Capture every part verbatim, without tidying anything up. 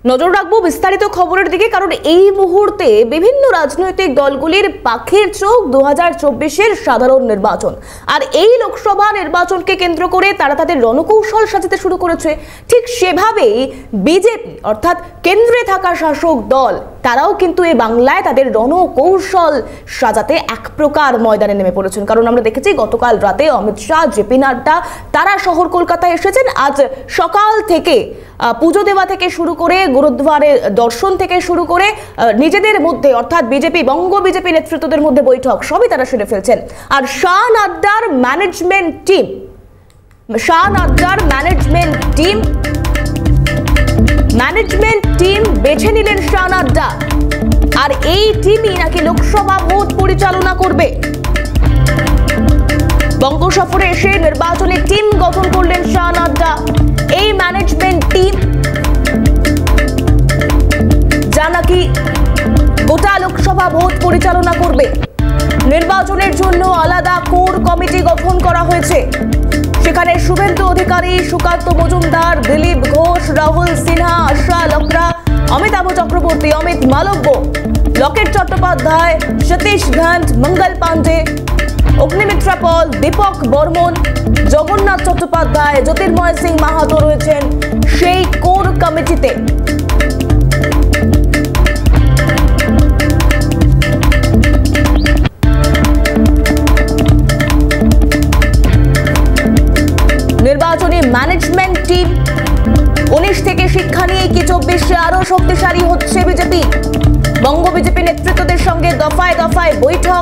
নজর রাখবো বিস্তারিত খবরের দিকে, কারণ এই মুহূর্তে বিভিন্ন রাজনৈতিক দলগুলির পাখির চোখ দু হাজার চব্বিশের সাধারণ নির্বাচন। আর এই লোকসভা নির্বাচনকে কেন্দ্র করে তারা তাদের রণকৌশল সাজাতে শুরু করেছে। ঠিক সেভাবেই বিজেপি অর্থাৎ কেন্দ্রে থাকা শাসক দল তারাও কিন্তু এই বাংলায় তাদের রণকৌশল সাজাতে এক প্রকার ময়দানে নেমে পড়েছেন। কারণ আমরা দেখেছি গতকাল রাতে অমিত শাহ, জেপি নাড্ডা তারা শহর কলকাতায় এসেছেন। আজ সকাল থেকে পুজো দেওয়া থেকে শুরু করে গুরুদ্বারে দর্শন থেকে শুরু করে নিজেদের মধ্যে অর্থাৎ বিজেপি বঙ্গ বিজেপি নেতৃত্বদের মধ্যে বৈঠক সবই তারা সেরে ফেলছেন। আর শাহ নাড্ডার ম্যানেজমেন্ট টিম শাহ নাড্ডার ম্যানেজমেন্ট টিম ম্যানেজমেন্ট টিম বেছে নিলেন শাহ নাড্ডা। আর এই টিমই নাকি লোকসভা ভোট পরিচালনা করবে। বঙ্গ সফরে এসে নির্বাচনী টিম গঠন করলেন শাহ নাড্ডা। এই ম্যানেজমেন্ট টিম যা নাকি গোটা লোকসভা ভোট পরিচালনা করবে। নির্বাচনের জন্য আলাদা কোর কমিটি গঠন করা হয়েছে। সেখানে শুভেন্দু অধিকারী, সুকান্ত মজুমদার, দিলীপ ঘোষ, রাহুল সিনহা, আশা লকরা, অমিতাভ চক্রবর্তী, অমিত মালব্য, লকেট চট্টোপাধ্যায়, সতীশ ঘান্ট, মঙ্গল পাণ্ডে, অগ্নিমিত্রা পল, দীপক বর্মন, জগন্নাথ চট্টোপাধ্যায়, জ্যোতির্ময় সিং মাহাতো রয়েছেন সেই কোর কমিটিতে। নির্বাচনী ম্যানেজমেন্ট টিম উনিশ থেকে শিক্ষা নিয়ে কি চব্বিশে আরো শক্তিশালী হচ্ছে বিজেপি। বঙ্গ বিজেপি নেতৃত্বদের সঙ্গে দফায় দফায় বৈঠক।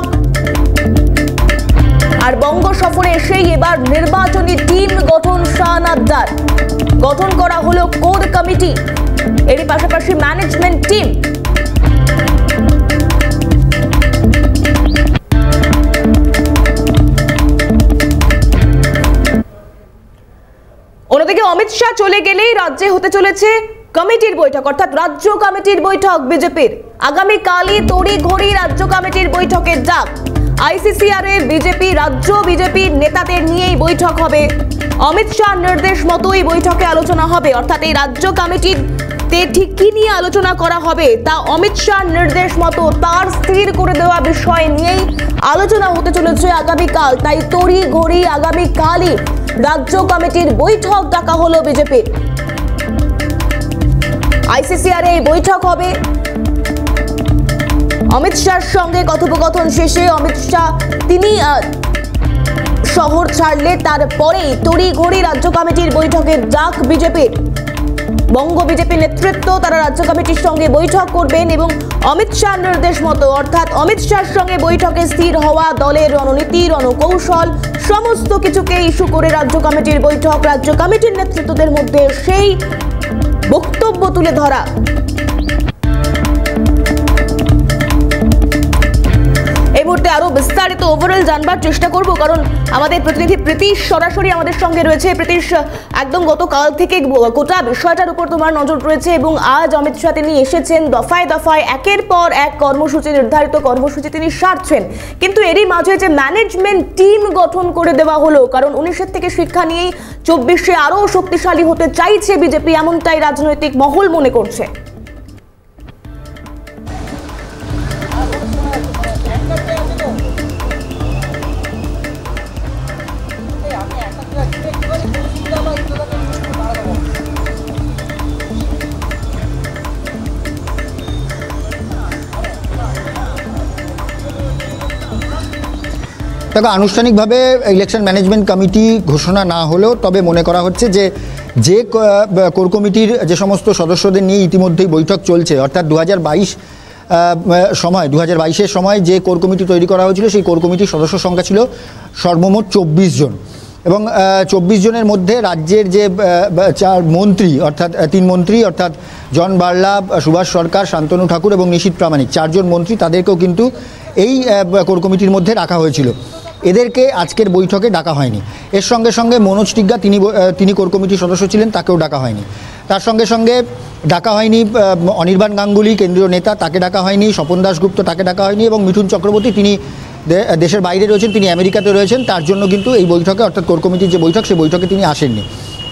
আর বঙ্গ সফরে এসেই এবার নির্বাচনী টিম গঠন শাহ নাড্ডার। গঠন করা হলো কোর কমিটি, এরই পাশাপাশি ম্যানেজমেন্ট টিম। অন্যদিকে অমিত শাহ চলে গেলেই রাজ্যে হতে চলেছে কমিটির বৈঠক অর্থাৎ রাজ্য কমিটির বৈঠক বিজেপির। আগামীকালই তড়ি ঘড়ি রাজ্য কমিটির বৈঠকের ডাক। আইসিসিআর এর বিজেপি রাজ্য বিজেপির নেতাদের নিয়েই বৈঠক হবে। অমিত শাহ নির্দেশ মতোই বৈঠকে আলোচনা হবে। অর্থাৎ এই রাজ্য কমিটির ঠিক কি নিয়ে আলোচনা করা হবে তা অমিত শাহ নির্দেশ মতো তার স্থির করে দেওয়া বিষয় নিয়েই আলোচনা হতে চলেছে আগামীকাল। তাই তড়ি ঘড়ি আগামীকালই রাজ্য কমিটির বৈঠক ডাকা হলো বিজেপির। আইসিসিআর এই বৈঠক হবে। অমিত শাহর সঙ্গে কথোপকথন শেষে অমিত শাহ তিনি শহর ছাড়লে তারপরেই তড়ি ঘড়ি রাজ্য কমিটির বৈঠকের ডাক বিজেপির। বঙ্গ বিজেপি নেতৃত্ব তারা রাজ্য কমিটির সঙ্গে বৈঠক করবেন এবং অমিত শাহ নির্দেশ মতো অর্থাৎ অমিত শাহর সঙ্গে বৈঠকে স্থির হওয়া দলের রণনীতি, রণকৌশল সমস্ত কিছুকে ইস্যু করে রাজ্য কমিটির বৈঠক। রাজ্য কমিটির নেতৃত্বদের মধ্যে সেই বক্তব্য তুলে ধরা। এই মুহূর্তে আরো বিস্তারিত ওভারঅল জানবার চেষ্টা করব, কারণ আমাদের প্রতিনিধি প্রীতিশ সরাসরি আমাদের সঙ্গে রয়েছে। প্রীতিশ, একদম গতকাল থেকে গোটা বিষয়টার উপর তোমার নজর রয়েছে এবং আজ অমিত শাহ তিনি এসেছেন দফায় দফায় একের পর এক কর্মসূচি, নির্ধারিত কর্মসূচি তিনি সারছেন। কিন্তু এরই মাঝে যে ম্যানেজমেন্ট টিম গঠন করে দেওয়া হলো, কারণ উনিশের থেকে শিক্ষা নিয়েই চব্বিশে আরো শক্তিশালী হতে চাইছে বিজেপি, এমনটাই রাজনৈতিক মহল মনে করছে। দেখো, আনুষ্ঠানিকভাবে ইলেকশন ম্যানেজমেন্ট কমিটি ঘোষণা না হলেও তবে মনে করা হচ্ছে যে যে কোর কমিটির যে সমস্ত সদস্যদের নিয়ে ইতিমধ্যেই বৈঠক চলছে, অর্থাৎ দু হাজার বাইশ সময় দু হাজার বাইশের সময় যে কোর কমিটি তৈরি করা হয়েছিল সেই কোর কমিটির সদস্য সংখ্যা ছিল সর্বমোট চব্বিশ জন এবং চব্বিশ জনের মধ্যে রাজ্যের যে চার মন্ত্রী অর্থাৎ তিন মন্ত্রী অর্থাৎ জন বার্লা, সুভাষ সরকার, শান্তনু ঠাকুর এবং নিশীথ প্রামাণিক চারজন মন্ত্রী তাদেরকেও কিন্তু এই কোর কমিটির মধ্যে রাখা হয়েছিল। এদেরকে আজকের বৈঠকে ডাকা হয়নি। এর সঙ্গে সঙ্গে মনোজ টিগ্গা তিনি তিনি কোর কমিটির সদস্য ছিলেন, তাকেও ডাকা হয়নি। তার সঙ্গে সঙ্গে ডাকা হয়নি অনির্বাণ গাঙ্গুলি কেন্দ্রীয় নেতা, তাকে ডাকা হয়নি। স্বপন দাশগুপ্ত তাকে ডাকা হয়নি এবং মিঠুন চক্রবর্তী তিনি দেশের বাইরে রয়েছেন, তিনি আমেরিকাতে রয়েছেন, তার জন্য কিন্তু এই বৈঠকে অর্থাৎ কোর কমিটির যে বৈঠক সেই বৈঠকে তিনি আসেননি।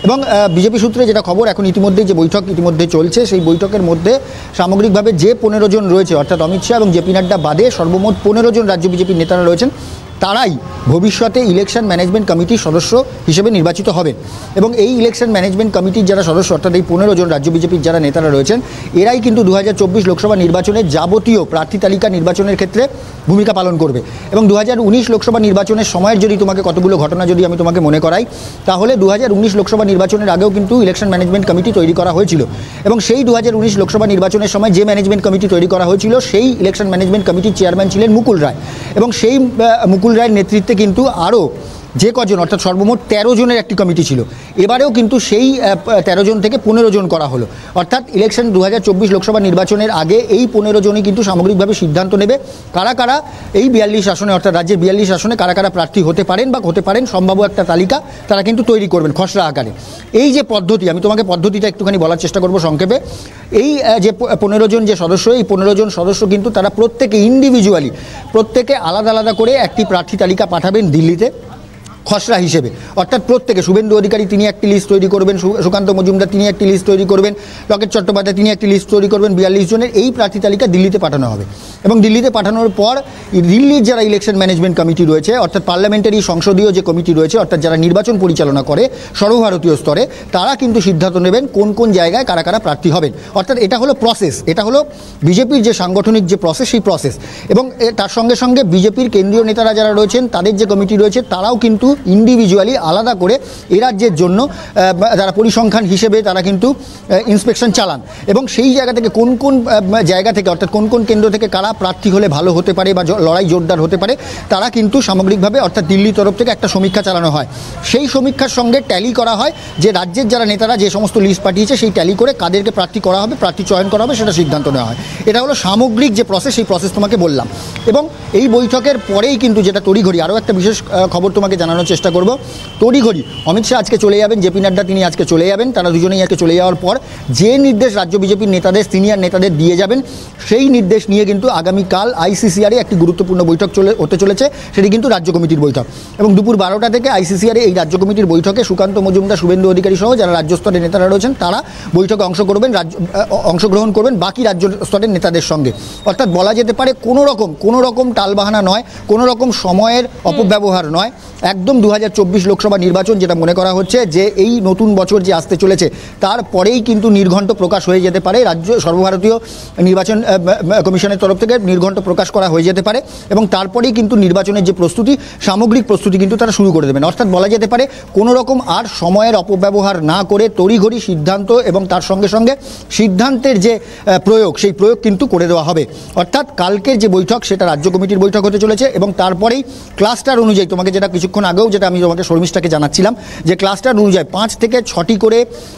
এবং বিজেপি সূত্রে যেটা খবর, এখন ইতিমধ্যেই যে বৈঠক ইতিমধ্যে চলছে, সেই বৈঠকের মধ্যে সামগ্রিকভাবে যে পনেরো জন রয়েছে, অর্থাৎ অমিত শাহ এবং জেপি নাড্ডা বাদে সর্বমোট পনেরো জন রাজ্য বিজেপির নেতারা রয়েছেন, তারাই ভবিষ্যতে ইলেকশন ম্যানেজমেন্ট কমিটির সদস্য হিসেবে নির্বাচিত হবেন। এবং এই ইলেকশন ম্যানেজমেন্ট কমিটির যারা সদস্য, অর্থাৎ এই পনেরো জন রাজ্য বিজেপির যারা নেতারা রয়েছেন, এরাই কিন্তু দু হাজার চব্বিশ লোকসভা নির্বাচনের যাবতীয় প্রার্থী তালিকা নির্বাচনের ক্ষেত্রে ভূমিকা পালন করবে। এবং দু হাজার উনিশ লোকসভা নির্বাচনের সময়ের যদি তোমাকে কতগুলো ঘটনা যদি আমি তোমাকে মনে করাই, তাহলে দু হাজার উনিশ লোকসভা নির্বাচনের আগেও কিন্তু ইলেকশন ম্যানেজমেন্ট কমিটি তৈরি করা হয়েছিল। এবং সেই দু হাজার উনিশ লোকসভা নির্বাচনের সময় যে ম্যানেজমেন্ট কমিটি তৈরি করা হয়েছিল, সেই ইলেকশন ম্যানেজমেন্ট কমিটির চেয়ারম্যান ছিলেন মুকুল রায়। এবং সেই মুকুল রায়ের নেতৃত্বে কিন্তু আরও যে কজন, অর্থাৎ সর্বমোট তেরো জনের একটি কমিটি ছিল। এবারেও কিন্তু সেই তেরো জন থেকে পনেরো জন করা হলো। অর্থাৎ ইলেকশন দু হাজার চব্বিশ লোকসভা নির্বাচনের আগে এই পনেরো জনই কিন্তু সামগ্রিকভাবে সিদ্ধান্ত নেবে কারা কারা এই বিয়াল্লিশ আসনে, অর্থাৎ রাজ্যের বিয়াল্লিশ আসনে কারা কারা প্রার্থী হতে পারেন বা হতে পারেন, সম্ভাব্য একটা তালিকা তারা কিন্তু তৈরি করবেন খসড়া আকারে। এই যে পদ্ধতি, আমি তোমাকে পদ্ধতিটা একটুখানি বলার চেষ্টা করব সংক্ষেপে। এই যে পনেরো জন যে সদস্য, এই পনেরো জন সদস্য কিন্তু তারা প্রত্যেকে ইন্ডিভিজুয়ালি প্রত্যেকে আলাদা আলাদা করে একটি প্রার্থী তালিকা পাঠাবেন দিল্লিতে খসড়া হিসেবে। অর্থাৎ প্রত্যেকে, শুভেন্দু অধিকারী তিনি একটি লিস্ট তৈরি করবেন, সুকান্ত মজুমদার তিনি একটি লিস্ট তৈরি করবেন, লকেট চট্টোপাধ্যায় তিনি একটি লিস্ট তৈরি করবেন, বিয়াল্লিশ জনের এই প্রার্থী তালিকা দিল্লিতে পাঠানো হবে। এবং দিল্লিতে পাঠানোর পর দিল্লির যারা ইলেকশন ম্যানেজমেন্ট কমিটি রয়েছে, অর্থাৎ পার্লামেন্টারি সংসদীয় যে কমিটি রয়েছে, অর্থাৎ যারা নির্বাচন পরিচালনা করে সর্বভারতীয় স্তরে, তারা কিন্তু সিদ্ধান্ত নেবেন কোন কোন জায়গায় কারা কারা প্রার্থী হবেন। অর্থাৎ এটা হলো প্রসেস, এটা হলো বিজেপির যে সাংগঠনিক যে প্রসেস, সেই প্রসেস। এবং তার সঙ্গে সঙ্গে বিজেপির কেন্দ্রীয় নেতারা যারা রয়েছেন, তাদের যে কমিটি রয়েছে, তারাও কিন্তু ইন্ডিভিজুয়ালি আলাদা করে এ রাজ্যের জন্য যারা পরিসংখ্যান হিসেবে তারা কিন্তু ইন্সপেকশন চালান। এবং সেই জায়গা থেকে কোন কোন জায়গা থেকে, অর্থাৎ কোন কোন কেন্দ্র থেকে কারা প্রার্থী হলে ভালো হতে পারে বা লড়াই জোরদার হতে পারে, তারা কিন্তু সামগ্রিকভাবে, অর্থাৎ দিল্লির তরফ থেকে একটা সমীক্ষা চালানো হয়। সেই সমীক্ষার সঙ্গে ট্যালি করা হয় যে রাজ্যের যারা নেতারা যে সমস্ত লিস্ট পাঠিয়েছে, সেই ট্যালি করে কাদেরকে প্রার্থী করা হবে, প্রার্থী চয়ন করা হবে, সেটা সিদ্ধান্ত নেওয়া হয়। এটা হলো সামগ্রিক যে প্রসেস, সেই প্রসেস তোমাকে বললাম। এবং এই বৈঠকের পরেই কিন্তু যেটা তড়িঘড়ি, আরও একটা বিশেষ খবর তোমাকে জানানোর চেষ্টা করব। তড়িঘড়ি অমিত শাহ আজকে চলে যাবেন, জেপি নাড্ডা তিনি আজকে চলে যাবেন। তারা দুজনেই আজকে চলে যাওয়ার পর যে নির্দেশ রাজ্য বিজেপির নেতাদের, সিনিয়র নেতাদের দিয়ে যাবেন, সেই নির্দেশ নিয়ে কিন্তু আগামীকাল আইসিসিআরে একটি গুরুত্বপূর্ণ বৈঠক চলে হতে চলেছে। সেটি কিন্তু রাজ্য কমিটির বৈঠক। এবং দুপুর বারোটা থেকে আইসিসিআরে এই রাজ্য কমিটির বৈঠকে সুকান্ত মজুমদার, শুভেন্দু অধিকারী সহ যারা রাজ্য স্তরের নেতারা রয়েছেন, তারা বৈঠকে অংশ করবেন, রাজ্য অংশগ্রহণ করবেন বাকি রাজ্য স্তরের নেতাদের সঙ্গে। অর্থাৎ বলা যেতে পারে কোনো রকম কোনো রকম টালবাহানা নয়, কোনো রকম সময়ের অপব্যবহার নয়। একদম দু হাজার চব্বিশ লোকসভা নির্বাচন, যেটা মনে করা হচ্ছে যে এই নতুন বছর যে আসতে চলেছে, তারপরেই কিন্তু নির্ঘণ্ট প্রকাশ হয়ে যেতে পারে। রাজ্য সর্বভারতীয় নির্বাচন কমিশনের তরফ থেকে নির্ঘণ্ট প্রকাশ করা হয়ে যেতে পারে। এবং তারপরেই কিন্তু নির্বাচনের যে প্রস্তুতি, সামগ্রিক প্রস্তুতি কিন্তু তারা শুরু করে দেবেন। অর্থাৎ বলা যেতে পারে কোনো রকম আর সময়ের অপব্যবহার না করে তড়িঘড়ি সিদ্ধান্ত এবং তার সঙ্গে সঙ্গে সিদ্ধান্তের যে প্রয়োগ, সেই প্রয়োগ কিন্তু করে দেওয়া হবে। অর্থাৎ কালকের যে বৈঠক, সেটা রাজ্য কমিটির বৈঠক হতে চলেছে। এবং তারপরেই ক্লাস্টার অনুযায়ী, তোমাকে যেটা কিছুক্ষণ আগেও যেটা আমি তোমাকে শর্মিষ্ঠাকে জানাচ্ছিলাম, যে ক্লাস্টার অনুযায়ী পাঁচ থেকে ছটি করে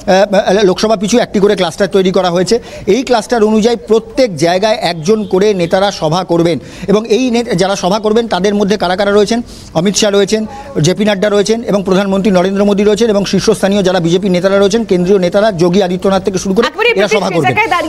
লোকসভা পিছু একটি করে ক্লাস্টার তৈরি করা হয়েছে। এই ক্লাস্টার অনুযায়ী প্রত্যেক জায়গায় একজন করে নেতারা সভা করবেন। এবং এই যারা সভা করবেন, তাদের মধ্যে কারা কারা রয়েছেন, অমিত শাহ রয়েছেন, জেপি নাড্ডা রয়েছেন, এবং প্রধানমন্ত্রী নরেন্দ্র মোদী রয়েছেন, এবং শীর্ষস্থানীয় যারা বিজেপি নেতারা রয়েছেন, কেন্দ্রীয় নেতারা যোগী আদিত্যনাথ থেকে শুরু করে এরা সভা করবেন।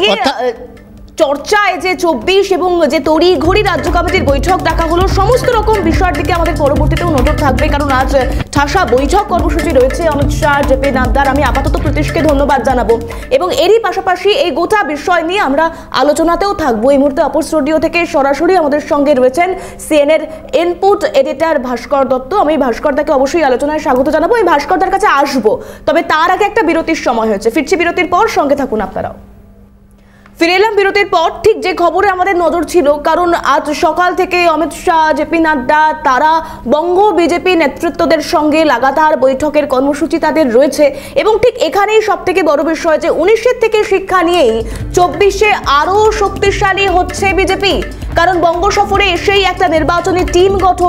চর্চায় যে চব্বিশ এবং যে তড়িঘড়ি রাজ্য কমিটির বৈঠক ডাকা হলো, সমস্ত রকম বিষয়ের দিকে আমাদের পরবর্তীতেও নজর থাকবে, কারণ আজ ঠাসা বৈঠক কর্মসূচি রয়েছে অমিত শাহ, জেপি নাড্ডার। আমি আপাতত প্রতীশকে ধন্যবাদ জানাবো। এবং এরই পাশাপাশি এই গোটা বিষয় নিয়ে আমরা আলোচনাতেও থাকবো। এই মুহূর্তে অপর স্টুডিও থেকে সরাসরি আমাদের সঙ্গে রয়েছেন সিএনএর ইনপুট এডিটর ভাস্কর দত্ত। আমি ভাস্করদাকে অবশ্যই আলোচনায় স্বাগত জানাবো, আমি ভাস্করদার কাছে আসবো। তবে তার আগে একটা বিরতির সময় হয়েছে, ফিরছি বিরতির পর, সঙ্গে থাকুন আপনারাও। ফিরে এলাম বিরতির পর। ঠিক যে খবরে আমাদের নজর ছিল, কারণ আজ সকাল থেকে অমিত শাহ, জেপি নাড্ডা তারা বঙ্গ বিজেপি নেতৃত্বদের সঙ্গে লাগাতার বৈঠকের কর্মসূচি তাদের রয়েছে। এবং ঠিক এখানেই সব থেকে বড় বিষয় যে উনিশের থেকে শিক্ষা নিয়েই চব্বিশে আরও শক্তিশালী হচ্ছে বিজেপি। কারণ বঙ্গ সফরে এসেই একটা নির্বাচনী টিম গঠন,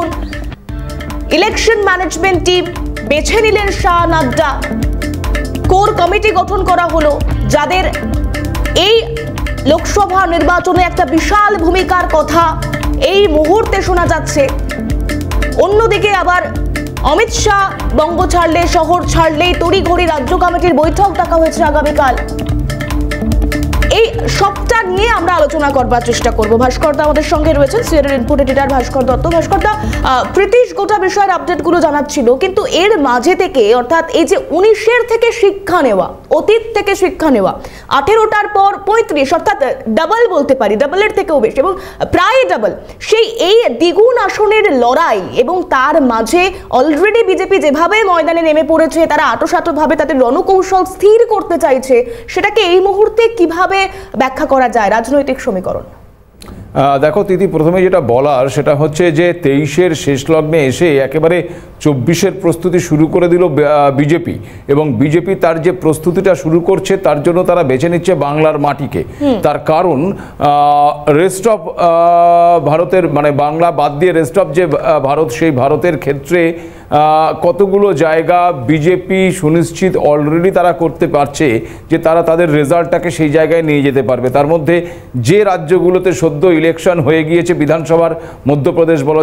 ইলেকশন ম্যানেজমেন্ট টিম বেছে নিলেন শাহ, নাড্ডা, কোর কমিটি গঠন করা হলো, যাদের এই লোকসভা নির্বাচনে একটা বিশাল ভূমিকার কথা এই মুহূর্তে শোনা যাচ্ছে। অন্যদিকে আবার অমিত শাহ বঙ্গ ছাড়লে, শহর ছাড়লেই তড়িঘড়ি রাজ্য কমিটির বৈঠক ডাকা হয়েছে আগামীকাল। এই সবটা নিয়ে আমরা আলোচনা করবার চেষ্টা করব। ভাস্কর দা আমাদের সঙ্গে রয়েছেন, সিআরএর ইনপুট এডিটর ভাস্কর দত্ত। ভাস্কর দা, প্রীতিশ গোটা বিষয়ের আপডেটগুলো জানাচ্ছিল, কিন্তু এর মাঝে থেকে অর্থাৎ এই যে উনিশের থেকে শিক্ষা নেওয়া, অতীত থেকে শিক্ষা নেওয়া, আঠেরোটার পর পঁয়ত্রিশ, অর্থাৎ ডাবল বলতে পারি, ডাবলের থেকেও বেশি এবং প্রায় ডাবল, সেই এই দ্বিগুণ আসনের লড়াই এবং তার মাঝে অলরেডি বিজেপি যেভাবে ময়দানে নেমে পড়েছে, তারা আটোসাটো ভাবে তাদের রণকৌশল স্থির করতে চাইছে, সেটাকে এই মুহূর্তে কিভাবে ব্যাখ্যা করা যায় রাজনৈতিক সমীকরণ? দেখো তিথি, প্রথমে যেটা বলার সেটা হচ্ছে যে তেইশের শেষ লগ্নে এসে একেবারে চব্বিশের প্রস্তুতি শুরু করে দিল বিজেপি, এবং বিজেপি তার যে প্রস্তুতিটা শুরু করছে তার জন্য তারা বেছে নিচ্ছে বাংলার মাটিকে। তার কারণ রেস্ট অফ ভারতের, মানে বাংলা বাদ দিয়ে রেস্ট অফ যে ভারত, সেই ভারতের ক্ষেত্রে কতগুলো জায়গা বিজেপি সুনিশ্চিত অলরেডি তারা করতে পারছে যে তারা তাদের রেজাল্টটাকে সেই জায়গায় নিয়ে যেতে পারবে। তার মধ্যে যে রাজ্যগুলোতে সদ্য ইলেকশন হয়ে গিয়েছে বিধানসভার, মধ্যপ্রদেশ বলো,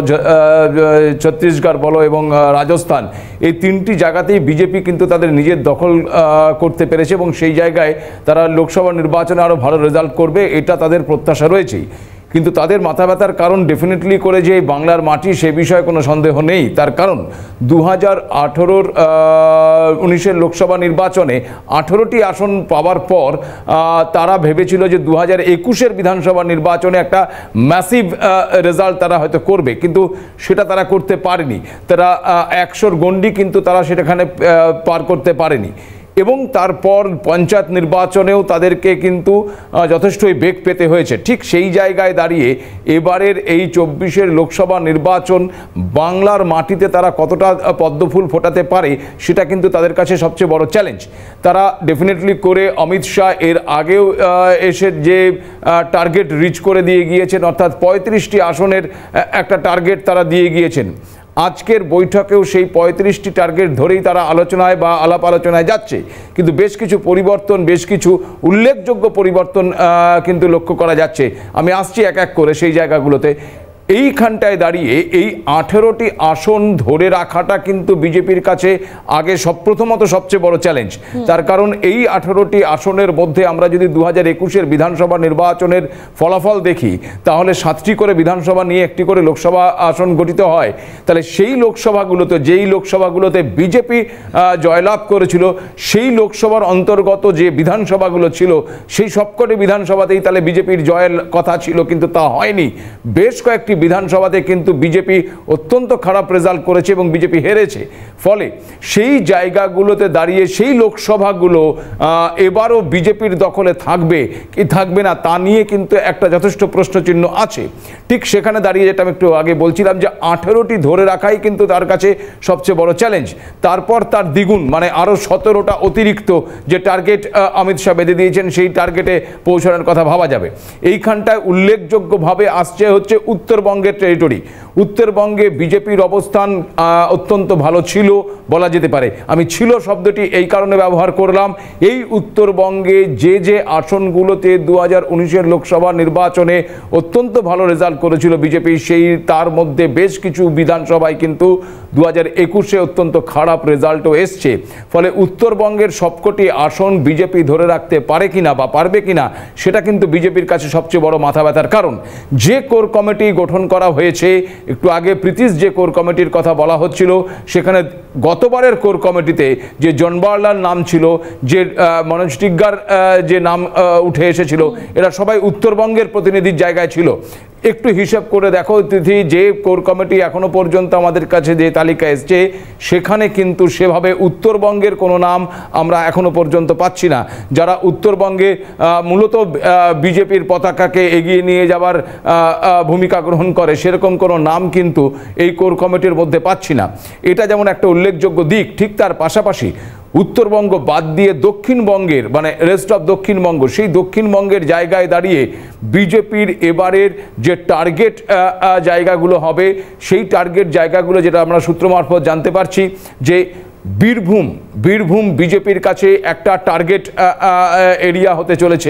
ছত্তিশগড় বলো এবং রাজস্থান, এই তিনটি জায়গাতেই বিজেপি কিন্তু তাদের নিজের দখল করতে পেরেছে এবং সেই জায়গায় তারা লোকসভা নির্বাচনে আরও ভালো রেজাল্ট করবে, এটা তাদের প্রত্যাশা রয়েছেই। কিন্তু তাদের মাথা ব্যথার কারণ ডেফিনেটলি করে যে বাংলার মাটি, সে বিষয়ে কোনো সন্দেহ নেই। তার কারণ দু হাজার আঠেরোর উনিশের লোকসভা নির্বাচনে আঠেরোটি আসন পাওয়ার পর তারা ভেবেছিল যে দু হাজার একুশের বিধানসভা নির্বাচনে একটা ম্যাসিভ রেজাল্ট তারা হয়তো করবে, কিন্তু সেটা তারা করতে পারেনি। তারা একশোর গণ্ডি কিন্তু তারা সেটাখানে পার করতে পারেনি। এবং তারপর পঞ্চায়েত নির্বাচনেও তাদেরকে কিন্তু যথেষ্টই বেগ পেতে হয়েছে। ঠিক সেই জায়গায় দাঁড়িয়ে এবারের এই চব্বিশের লোকসভা নির্বাচন বাংলার মাটিতে তারা কতটা পদ্মফুল ফোটাতে পারে, সেটা কিন্তু তাদের কাছে সবচেয়ে বড় চ্যালেঞ্জ। তারা ডেফিনেটলি করে অমিত শাহ এর আগেও এসে যে টার্গেট রিচ করে দিয়ে গিয়েছেন, অর্থাৎ পঁয়ত্রিশটি আসনের একটা টার্গেট তারা দিয়ে গিয়েছেন। আজকের বৈঠকেও সেই পঁয়ত্রিশটি টার্গেট ধরেই তারা আলোচনায় বা আলাপ আলোচনায় যাচ্ছে, কিন্তু বেশ কিছু পরিবর্তন, বেশ কিছু উল্লেখযোগ্য পরিবর্তন কিন্তু লক্ষ্য করা যাচ্ছে। আমি আসছি এক এক করে সেই জায়গাগুলোতে। এইখানটায় দাঁড়িয়ে এই আঠেরোটি আসন ধরে রাখাটা কিন্তু বিজেপির কাছে আগে সব প্রথমত সবচেয়ে বড় চ্যালেঞ্জ। তার কারণ এই আঠেরোটি আসনের মধ্যে আমরা যদি দু হাজার একুশের বিধানসভা নির্বাচনের ফলাফল দেখি, তাহলে সাতটি করে বিধানসভা নিয়ে একটি করে লোকসভা আসন গঠিত হয়। তাহলে সেই লোকসভাগুলোতে, যেই লোকসভাগুলোতে বিজেপি জয়লাভ করেছিল, সেই লোকসভার অন্তর্গত যে বিধানসভাগুলো ছিল, সেই সবকটি বিধানসভাতেই তাহলে বিজেপির জয়ের কথা ছিল, কিন্তু তা হয়নি। বেশ কয়েকটি বিধানসভাতে কিন্তু বিজেপি অত্যন্ত খারাপ রেজাল্ট করেছে এবং বিজেপি হেরেছে। ফলে সেই জায়গাগুলোতে দাঁড়িয়ে সেই লোকসভাগুলো এবারও বিজেপির দখলে থাকবে কি থাকবে না, তা নিয়ে কিন্তু একটা যথেষ্ট প্রশ্নচিহ্ন আছে। ঠিক সেখানে দাঁড়িয়ে যেটা আমি একটু আগে বলছিলাম যে আঠেরোটি ধরে রাখাই কিন্তু তার কাছে সবচেয়ে বড় চ্যালেঞ্জ। তারপর তার দ্বিগুণ, মানে আরও সতেরোটা অতিরিক্ত যে টার্গেট অমিত শাহ বেঁধে দিয়েছেন, সেই টার্গেটে পৌঁছানোর কথা ভাবা যাবে। এইখানটায় উল্লেখযোগ্যভাবে আসছে হচ্ছে উত্তর উত্তরবঙ্গের টেরিটরি। উত্তরবঙ্গে বিজেপির অবস্থান অত্যন্ত ভালো ছিল বলা যেতে পারে। আমি ছিল শব্দটি এই কারণে ব্যবহার করলাম, এই উত্তরবঙ্গে যে যে আসনগুলোতে দু হাজার উনিশের লোকসভা নির্বাচনে অত্যন্ত ভালো রেজাল্ট করেছিল বিজেপি, সেই তার মধ্যে বেশ কিছু বিধানসভায় কিন্তু দু হাজার একুশে অত্যন্ত খারাপ রেজাল্টও এসছে। ফলে উত্তরবঙ্গের সবকটি আসন বিজেপি ধরে রাখতে পারে কিনা বা পারবে কিনা, সেটা কিন্তু বিজেপির কাছে সবচেয়ে বড় মাথা ব্যথার কারণ। যে কোর কমিটি গঠন করা হয়েছে, একটু আগে প্রীতিশ যে কোর কমিটির কথা বলা হচ্ছিল, সেখানে গতবারের কোর কমিটিতে যে জনবারলাল নাম ছিল, যে মনোজ টিগ্গার যে নাম উঠে এসেছিল, এরা সবাই উত্তরবঙ্গের প্রতিনিধির জায়গায় ছিল। একটু হিসাব করে দেখো তিথি, যে কোর কমিটি এখনো পর্যন্ত আমাদের কাছে যে তালিকা এসছে, সেখানে কিন্তু সেভাবে উত্তরবঙ্গের কোনো নাম আমরা এখনো পর্যন্ত পাচ্ছি না। যারা উত্তরবঙ্গে মূলত বিজেপির পতাকাকে এগিয়ে নিয়ে যাওয়ার ভূমিকা গ্রহণ করে, সেরকম কোনো নাম কিন্তু এই কোর কমিটির মধ্যে পাচ্ছি না। এটা যেমন একটা উল্লেখযোগ্য দিক, ঠিক তার পাশাপাশি উত্তরবঙ্গ বাদ দিয়ে দক্ষিণবঙ্গের, মানে রেস্ট অফ দক্ষিণবঙ্গ, সেই দক্ষিণবঙ্গের জায়গায় দাঁড়িয়ে বিজেপির এবারের যে টার্গেট জায়গাগুলো হবে, সেই টার্গেট জায়গাগুলো যেটা আমরা সূত্র মারফত জানতে পারছি যে বীরভূম বীরভূম বিজেপির কাছে একটা টার্গেট এরিয়া হতে চলেছে।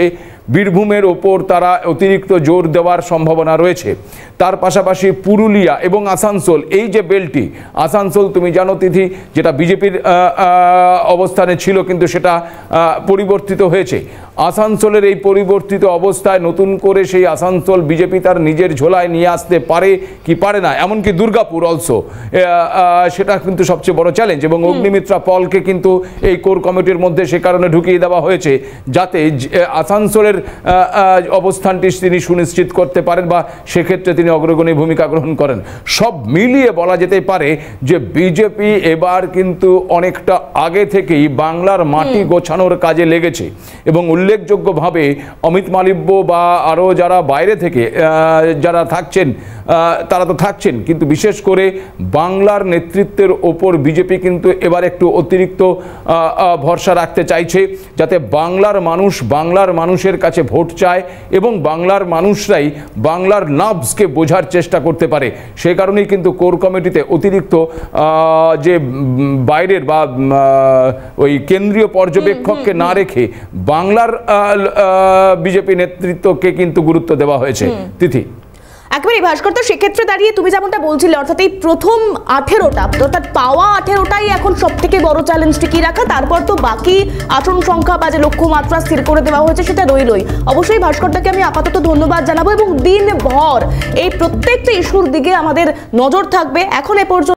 বীরভূমের ওপর তারা অতিরিক্ত জোর দেওয়ার সম্ভাবনা রয়েছে। তার পাশাপাশি পুরুলিয়া এবং আসানসোল, এই যে বেলটি, আসানসোল তুমি জানো তিথি, যেটা বিজেপির অবস্থানে ছিল কিন্তু সেটা পরিবর্তিত হয়েছে। আসানসোলের এই পরিবর্তিত অবস্থায় নতুন করে সেই আসানসোল বিজেপি তার নিজের ঝোলায় নিয়ে আসতে পারে কি পারে না, এমনকি দুর্গাপুর অলসো, সেটা কিন্তু সবচেয়ে বড় চ্যালেঞ্জ। এবং অগ্নিমিত্রা পলকে কিন্তু এই কোর কমিটির মধ্যে সে কারণে ঢুকিয়ে দেওয়া হয়েছে যাতে আসানসোলের অবস্থানটি তিনি সুনিশ্চিত করতে পারেন বা সেক্ষেত্রে তিনি অগ্রগণী ভূমিকা গ্রহণ করেন। সব মিলিয়ে বলা যেতে পারে যে বিজেপি এবার কিন্তু অনেকটা আগে থেকেই বাংলার মাটি গোছানোর কাজে লেগেছে এবং উল্লেখযোগ্যভাবে অমিত মালব্য বা আরও যারা বাইরে থেকে যারা থাকছেন তারা তো থাকছেন, কিন্তু বিশেষ করে বাংলার নেতৃত্বের ওপর বিজেপি কিন্তু এবার একটু অতিরিক্ত ভরসা রাখতে চাইছে যাতে বাংলার মানুষ বাংলার মানুষের কাছে ভোট চায় এবং বাংলার মানুষরাই বাংলার নার্ভসকে বোঝার চেষ্টা করতে পারে। সেই কারণেই কিন্তু কোর কমিটিতে অতিরিক্ত যে বাইরের বা ওই কেন্দ্রীয় পর্যবেক্ষককে না রেখে বাংলার বিজেপি নেতৃত্বকে কিন্তু গুরুত্ব দেওয়া হয়েছে। তিথি, একেবারে ভাস্কর, তো সেক্ষেত্রে দাঁড়িয়ে তুমি যেমনটা বলছিলে, অর্থাৎ এই প্রথম আঠেরোটা অর্থাৎ পাওয়া আঠেরোটাই এখন সব থেকে বড় চ্যালেঞ্জ টিকিয়ে রাখা, তারপর তো বাকি আসন সংখ্যা বা যে লক্ষ্যমাত্রা স্থির করে দেওয়া হয়েছে সেটা রইলই। অবশ্যই ভাস্করটাকে আমি আপাতত ধন্যবাদ জানাবো এবং দিনভর এই প্রত্যেকটা ইস্যুর দিকে আমাদের নজর থাকবে। এখন এ পর্যন্ত